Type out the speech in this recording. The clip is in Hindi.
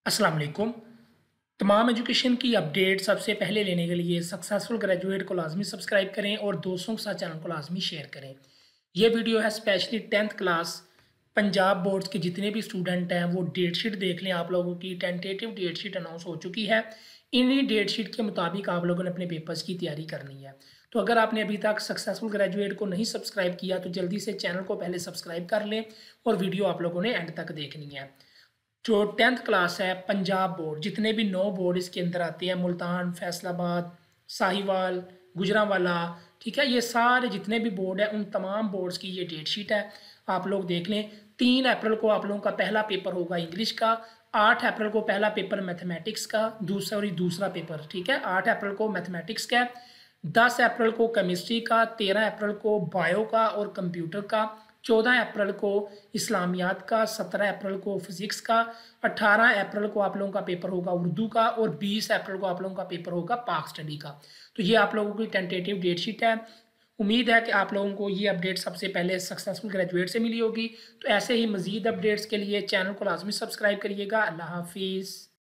अस्सलाम वालेकुम। तमाम एजुकेशन की अपडेट सबसे पहले लेने के लिए सक्सेसफुल ग्रेजुएट को लाजमी सब्सक्राइब करें और दोस्तों के साथ चैनल को लाजमी शेयर करें। ये वीडियो है specially 10th class Punjab boards के जितने भी स्टूडेंट हैं वो डेट शीट देख लें। आप लोगों की टेंटेटिव डेट शीट अनाउंस हो चुकी है। इन्हीं डेट शीट के मुताबिक आप लोगों ने अपने पेपर्स की तैयारी करनी है। तो अगर आपने अभी तक सक्सेसफुल ग्रेजुएट को नहीं सब्सक्राइब किया तो जल्दी से चैनल को पहले सब्सक्राइब कर लें और वीडियो आप लोगों ने एंड तक देखनी है। जो 10th क्लास है पंजाब बोर्ड, जितने भी 9 बोर्ड इसके अंदर आते हैं, मुल्तान, फैसलाबाद, साहिवाल, गुजरांवाला, ठीक है, ये सारे जितने भी बोर्ड हैं उन तमाम बोर्ड्स की ये डेट शीट है। आप लोग देख लें। 3 अप्रैल को आप लोगों का पहला पेपर होगा इंग्लिश का। 8 अप्रैल को पहला पेपर मैथमेटिक्स का, दूसरा पेपर, ठीक है, 8 अप्रैल को मैथमेटिक्स का। 10 अप्रैल को केमिस्ट्री का, 13 अप्रैल को बायो का और कंप्यूटर का, 14 अप्रैल को इस्लामियात का, 17 अप्रैल को फिज़िक्स का, 18 अप्रैल को आप लोगों का पेपर होगा उर्दू का और 20 अप्रैल को आप लोगों का पेपर होगा पाक स्टडी का। तो ये आप लोगों की टेंटेटिव डेट शीट है। उम्मीद है कि आप लोगों को ये अपडेट सबसे पहले सक्सेसफुल ग्रेजुएट से मिली होगी। तो ऐसे ही मज़ीद अपडेट्स के लिए चैनल को लाजमी सब्सक्राइब करिएगा। अल्लाह हाफिज़।